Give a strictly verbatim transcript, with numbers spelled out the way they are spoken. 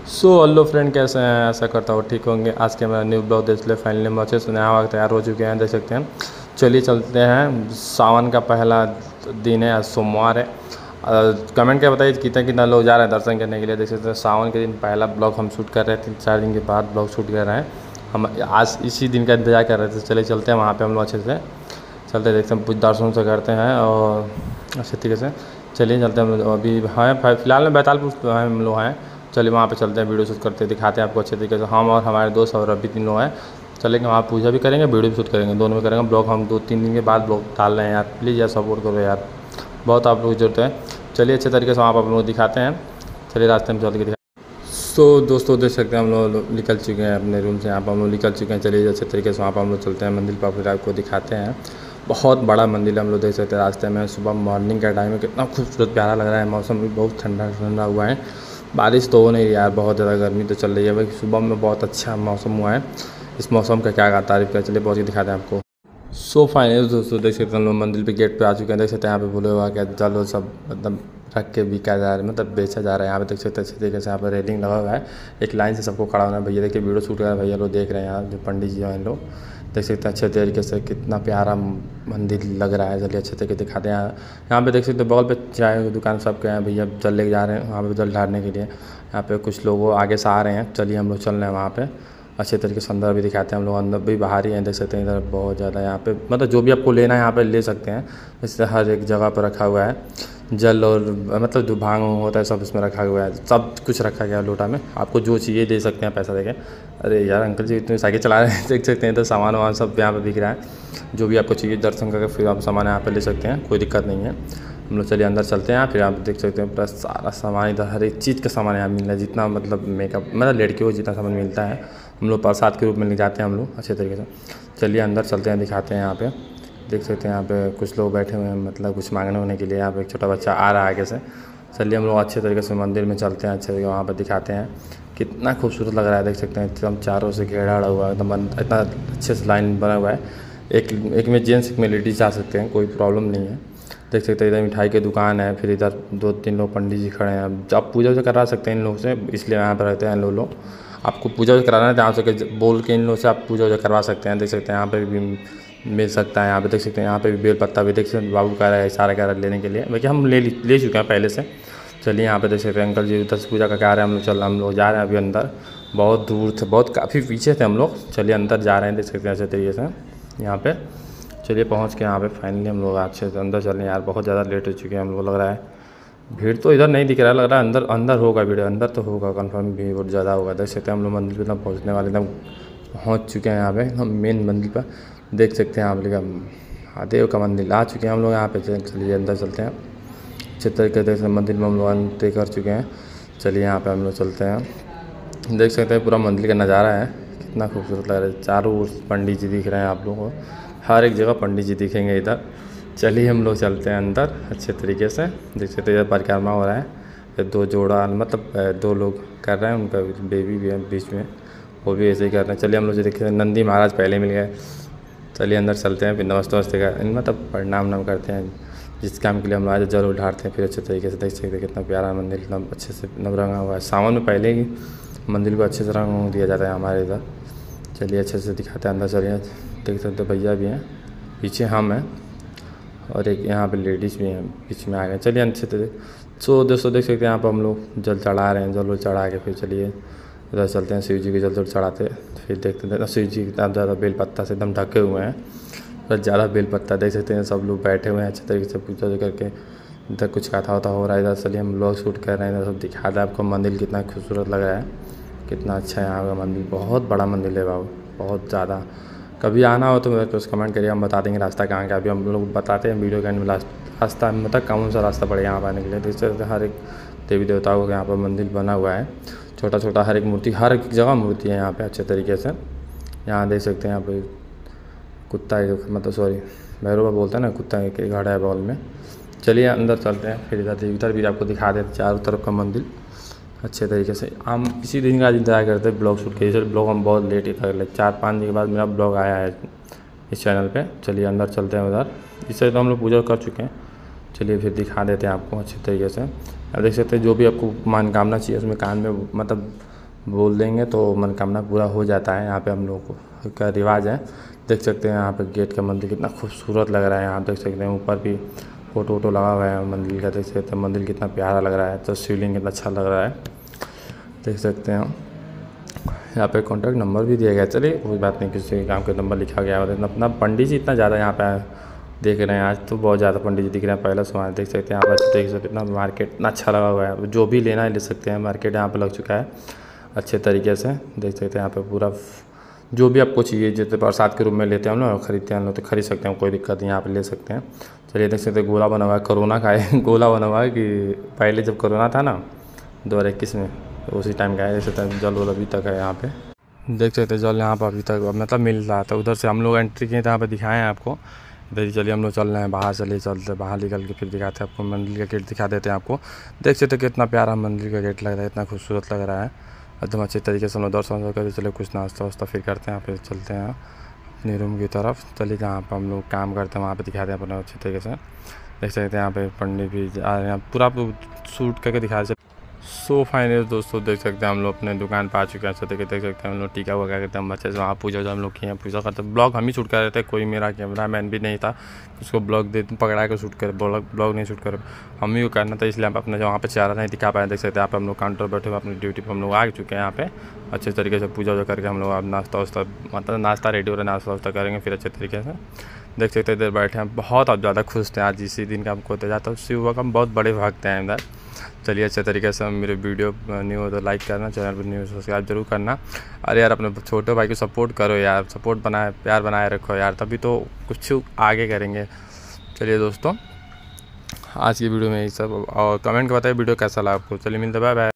So hello friend, कैसे हैं? आशा करता हूँ ठीक होंगे। आज के मेरा न्यू ब्लॉग देख ले फाइनली हम अच्छे से नया वक्त तैयार हो चुके हैं, देख सकते हैं। चलिए चलते हैं। सावन का पहला दिन है, आज सोमवार है। कमेंट क्या बताइए कितने कितना लोग जा रहे हैं दर्शन करने के लिए। देख सकते हैं सावन के दिन पहला ब्लॉग हम शूट कर रहे थे, चार दिन के बाद ब्लॉग शूट कर रहे हैं। हम आज इसी दिन का इंतजार कर रहे थे। चलिए चलते हैं वहाँ पर हम लोग अच्छे से चलते देखते हैं, कुछ दर्शन से करते हैं और अच्छे तरीके से। चलिए चलते हैं हम लोग। अभी हैं फिलहाल में बैतालपुर हम लोग हैं। चलिए वहाँ पे चलते हैं, वीडियो शूट करते हैं, दिखाते हैं आपको अच्छे तरीके से। हम और हमारे दोस्त और अभी तीन लोग हैं। चलेंगे वहाँ पूजा भी करेंगे, वीडियो भी शूट करेंगे, दोनों में करेंगे ब्लॉग। हम दो तीन दिन के बाद ब्लॉग डाल रहे हैं यार, प्लीज़ यार सपोर्ट करो यार, बहुत आप लोग की ज़रूरत है। चलिए अच्छे तरीके से वहाँ पर आप लोग दिखाते हैं। चलिए रास्ते में चल के दिखा। सो दोस्तों देख सकते हैं हम लोग निकल चुके हैं अपने रूम से, यहाँ पर हम लोग निकल चुके हैं। चलिए अच्छे तरीके से वहाँ पर हम लोग चलते हैं मंदिर पर, फिर आपको दिखाते हैं। बहुत बड़ा मंदिर है, हम लोग देख सकते हैं। रास्ते में सुबह मॉर्निंग का टाइम है, कितना खूबसूरत प्यारा लग रहा है। मौसम भी बहुत ठंडा ठंडा हुआ है, बारिश तो हो नहीं यार, बहुत ज़्यादा गर्मी तो चल रही है भाई। सुबह में बहुत अच्छा मौसम हुआ है, इस मौसम का क्या तारीफ़ कर। चलिए बहुत ही दिखाते हैं आपको। सो फाइनल दोस्तों देख सकते हैं हम लोग मंदिर पे गेट पे आ चुके हैं। देख सकते हैं यहाँ पे भूले हुआ क्या जल सब मतलब रख के बिका जा रहा है, मतलब बेचा जा रहा है। यहाँ पे देख सकते हैं अच्छे तरीके से यहाँ पर रेलिंग लगा हुआ है, एक लाइन से सबको खड़ा होना है। भैया देखिए वीडियो शूट कर रहे हैं, भैया लोग देख रहे हैं यहाँ जो पंडित जी हैं लोग। देख सकते हैं अच्छे तरीके से कितना प्यारा मंदिर लग रहा है। चलिए अच्छे तरीके दिखाते हैं। यहाँ पे देख सकते हैं बगल पे चाय की दुकान सब के हैं, भैया जल लेके जा रहे हैं वहाँ पे जल ढारने के लिए। यहाँ पे कुछ लोग आगे से आ रहे हैं, चलिए हम लोग चल रहे हैं वहाँ पे। अच्छे तरीके से अंदर भी दिखाते हैं हम लोग, अंदर भी बाहर ही हैं। देख सकते हैं इधर बहुत ज़्यादा यहाँ पे मतलब जो भी आपको लेना है यहाँ पे ले सकते हैं। जैसे हर एक जगह पर रखा हुआ है जल, और मतलब जो भांग होता है सब इसमें रखा हुआ है, सब कुछ रखा गया है लोटा में। आपको जो चाहिए दे सकते हैं पैसा देके। अरे यार अंकल जी इतनी साइकिल चला रहे हैं, देख सकते हैं इधर सामान वामान सब यहाँ पर बिक रहा है। जो भी आपको चाहिए दर्शन करके फिर आप सामान यहाँ पर ले सकते हैं, कोई दिक्कत नहीं है। हम लोग चलिए अंदर चलते हैं। फिर आप देख सकते हैं पूरा सारा सामान इधर, हर एक चीज़ का सामान यहाँ मिल रहा है, जितना मतलब मेकअप मतलब लड़कियों को जितना सामान मिलता है हम लोग प्रसाद के रूप में ले जाते हैं हम लोग अच्छे तरीके से। चलिए अंदर चलते हैं, दिखाते हैं। यहाँ पे देख सकते हैं यहाँ पे कुछ लोग बैठे हुए हैं, मतलब कुछ मांगने होने के लिए। यहाँ पे एक छोटा बच्चा आ रहा है आगे से। चलिए हम लोग अच्छे तरीके से मंदिर में चलते हैं, अच्छे तरीके वहाँ पर दिखाते हैं। कितना खूबसूरत लग रहा है, देख सकते हैं एकदम चारों से घेरा हुआ है, एकदम इतना अच्छे से लाइन बना हुआ है। एक एक में जेंट्स एक में लेडीज़ जा सकते हैं, कोई प्रॉब्लम नहीं है। देख सकते हैं इधर मिठाई की दुकान है, फिर इधर दो तीन लोग पंडित जी खड़े हैं। आप पूजा वूजा करा सकते हैं इन लोगों से, इसलिए यहाँ पर रहते हैं लोग लोग। आपको पूजा वूजा कराना है तो यहाँ से बोल के इन लोगों से आप पूजा वूजा करवा सकते हैं। देख सकते हैं यहाँ पे भी मिल सकता है। यहाँ पे देख सकते हैं यहाँ पे भी बेल पत्ता भी देख सकते हैं, बाबू कह रहा है इशारा कह रहा है लेने के लिए, बाकी हम ले ले चुके हैं पहले से। चलिए यहाँ पे देख सकते हैं अंकल जी उधर से पूजा करके आ रहे हैं। हम लोग चल हम लोग जा रहे हैं अभी अंदर, बहुत दूर थे, बहुत काफ़ी पीछे थे हम लोग। चलिए अंदर जा रहे हैं, देख सकते हैं अच्छे तरीके से यहाँ पे। चलिए पहुँच के यहाँ पे फाइनली हम लोग अच्छे से अंदर चल रहे हैं। यार बहुत ज़्यादा लेट हो चुके हैं हम लोग, लग रहा है भीड़ तो इधर नहीं दिख रहा है, लग रहा है अंदर अंदर होगा भीड़, अंदर तो होगा कंफर्म, भीड़ बहुत ज़्यादा होगा। देख सकते हैं हम लोग मंदिर पर पहुँचने वाले एकदम पहुँच चुके हैं यहाँ पे हम मेन मंदिर पर। देख सकते हैं आप लोग महादेव का मंदिर आ चुके हैं हम लोग यहाँ पे। चलिए अंदर चलते हैं अच्छे तरीके से। मंदिर में हम लोग एंट्री कर चुके हैं। चलिए यहाँ पे हम लोग चलते हैं। देख सकते हैं पूरा मंदिर का नज़ारा है, कितना खूबसूरत लग रहा है। चारों ओर पंडित जी दिख रहे हैं आप लोगों को, हर एक जगह पंडित जी दिखेंगे इधर। चलिए हम लोग चलते हैं अंदर अच्छे तरीके से। देख सकते हैं इधर परिक्रमा हो रहा है, दो जोड़ा मतलब दो लोग कर रहे हैं, उनका बेबी भी है बीच में, वो भी ऐसे ही कर रहे हैं। चलिए हम लोग जो देखते हैं नंदी महाराज पहले मिल गए। चलिए अंदर चलते हैं, फिर नमस्ते वस्ते का मतलब प्रणाम नाम करते हैं। जिस काम के लिए हम लोग आज जल ढारते हैं, फिर अच्छे तरीके से। देख सकते हैं कितना प्यारा मंदिर, एकदम अच्छे से रंगा हुआ है। सावन में पहले ही मंदिर को अच्छे से रंग दिया जाता है हमारे इधर। चलिए अच्छे से दिखाते हैं अंदर। चलिए देख सकते भैया भी हैं, पीछे हम हैं और एक यहाँ पे लेडीज़ भी हैं बीच में आ गए। चलिए अच्छे से। सो दोस्तों देख सकते हैं यहाँ पर हम लोग जल चढ़ा रहे हैं, जल चढ़ा के फिर चलिए उधर चलते हैं। शिव जी के जल जल चढ़ाते फिर देखते हैं शिव जी कितना ज़्यादा बेल पत्ता से एकदम ढके हुए हैं, बहुत ज़्यादा बेल पत्ता। देख सकते हैं सब लोग बैठे हुए हैं अच्छे तरीके से पूजा करके। इधर कुछ कथा वथा हो रहा है इधर। चलिए हम लोग शूट कर रहे हैं, इधर सब दिखा रहा है आपको मंदिर कितना खूबसूरत लग रहा है, कितना अच्छा है यहाँ का मंदिर। बहुत बड़ा मंदिर है बाबू, बहुत ज़्यादा। कभी आना हो तो मेरे को कमेंट करिए, हम बता देंगे रास्ता कहाँ का। अभी हम लोग बताते हैं वीडियो के एंड में लास्ट रास्ता, मतलब कौन सा रास्ता पड़ेगा यहाँ पर आने के लिए। देख सकते हैं हर एक देवी देवताओं का यहाँ पर मंदिर बना हुआ है, छोटा छोटा हर एक मूर्ति, हर एक जगह मूर्ति है यहाँ पे अच्छे तरीके से। यहाँ देख सकते हैं यहाँ पे कुत्ता है, मतलब सॉरी भैरवा बोलते हैं ना, कुत्ता एक घड़ा है बॉल में। चलिए अंदर चलते हैं, फिर इधर इधर भी आपको दिखा देते चारों तरफ का मंदिर अच्छे तरीके से। हम इसी दिन का इंतजार करते हैं ब्लॉग शूट के, इसे ब्लॉग हम बहुत लेट ही कर ले, चार पाँच दिन के बाद मेरा ब्लॉग आया है इस चैनल पे। चलिए अंदर चलते हैं उधर, इससे तो हम लोग पूजा कर चुके हैं। चलिए फिर दिखा देते हैं आपको अच्छे तरीके से। अब देख सकते हैं जो भी आपको मनोकामना चाहिए उसमें कान में मतलब बोल देंगे तो मनोकामना पूरा हो जाता है। यहाँ पे हम लोग का रिवाज है। देख सकते हैं यहाँ पे गेट का मंदिर कितना खूबसूरत लग रहा है। यहाँ देख सकते हैं ऊपर भी फोटो वोटो लगा हुआ है मंदिर का। देख सकते हैं मंदिर कितना प्यारा लग रहा है। तो शिवलिंग कितना अच्छा लग रहा है, देख सकते हैं। यहाँ पे कॉन्टैक्ट नंबर भी दिया गया। चलिए कोई बात नहीं, किसी काम का नंबर लिखा गया है। अपना पंडित जी इतना ज़्यादा यहाँ पे देख रहे हैं, आज तो बहुत ज़्यादा पंडित जी दिख रहे हैं। पहले समय देख सकते हैं यहाँ पर, देख सकते इतना मार्केट इतना अच्छा लगा हुआ है। जो भी लेना है ले सकते हैं। मार्केट यहाँ पर लग चुका है अच्छे तरीके से। देख सकते हैं यहाँ पे पूरा जो भी आपको चाहिए, जैसे प्रसाद के रूप में लेते हैं हम लोग, खरीदते हैं हम लोग तो खरीद सकते हैं, कोई दिक्कत नहीं, यहाँ पे ले सकते हैं। चलिए देख सकते हैं गोला बना हुआ है, कोरोना का है गोला बना हुआ है कि पहले जब कोरोना था ना दो हज़ार इक्कीस में, तो उसी टाइम का है। जैसे जल वल अभी तक है यहाँ पे, देख सकते हैं जल यहाँ पर अभी तक मतलब मिल रहा था। उधर से हम लोग एंट्री किए थे, यहाँ पर दिखाएँ आपको। इधर चलिए हम लोग चल रहे हैं बाहर, चलिए चलते बाहर निकल के फिर दिखाते हैं आपको मंदिर का गेट दिखा देते हैं आपको। देख सकते हैं कितना प्यारा मंदिर का गेट लग रहा है, इतना खूबसूरत लग रहा है एकदम अच्छे तरीके से हम लोग दर्शन करते। चलिए कुछ नाश्ता वास्ता फिर करते हैं, फिर चलते हैं अपने रूम की तरफ। चलिए जहाँ पर हम लोग काम करते हैं वहाँ पे दिखाते हैं अपना अच्छे तरीके से। देख सकते हैं यहाँ पे पंडित भी आ रहे हैं, पूरा शूट करके दिखा रहे। सो फाइनल दोस्तों देख सकते हैं हम लोग अपने दुकान पर आ चुके हैं। अच्छा देख देख सकते हैं हम लोग टीका हुआ क्या करते हैं अच्छे से। वहाँ पूजा जो हम लोग किए हैं, पूजा करते हैं। ब्लॉग हम ही शूट कर रहे थे, कोई मेरा कैमरा मैन भी नहीं था उसको ब्लॉग दे पकड़ा के शूट कर, ब्लॉग ब्लॉग नहीं शूट कर, हम ही को करना था, इसलिए हम अपने वहाँ पे चेहरा नहीं दिखा पाए। देख सकते हैं यहाँ पे हम लोग काउंटर बैठे हुए अपनी ड्यूटी पर हम लोग आ चुके हैं यहाँ पे अच्छे तरीके से। पूजा वूजा करके हम लोग अब नाश्ता वास्ता मतलब नाश्ता रेडी हो रहा है, नाश्ता वास्ता करेंगे फिर अच्छे तरीके से। देख सकते हैं इधर बैठे हैं, बहुत अब ज़्यादा खुश थे आज इसी दिन का हमको होते जाता है। शिव का हम बहुत बड़े भक्त हैं इधर। चलिए अच्छे तरीके से मेरे वीडियो न्यू हो तो लाइक करना, चैनल पर न्यू सब्सक्राइब जरूर करना। अरे यार अपने छोटे भाई को सपोर्ट करो यार, सपोर्ट बनाए प्यार बनाए रखो यार, तभी तो कुछ आगे करेंगे। चलिए दोस्तों आज की वीडियो में यही सब, और कमेंट कर बताइए वीडियो कैसा लगा आपको। चलिए मिलते बाय बाय।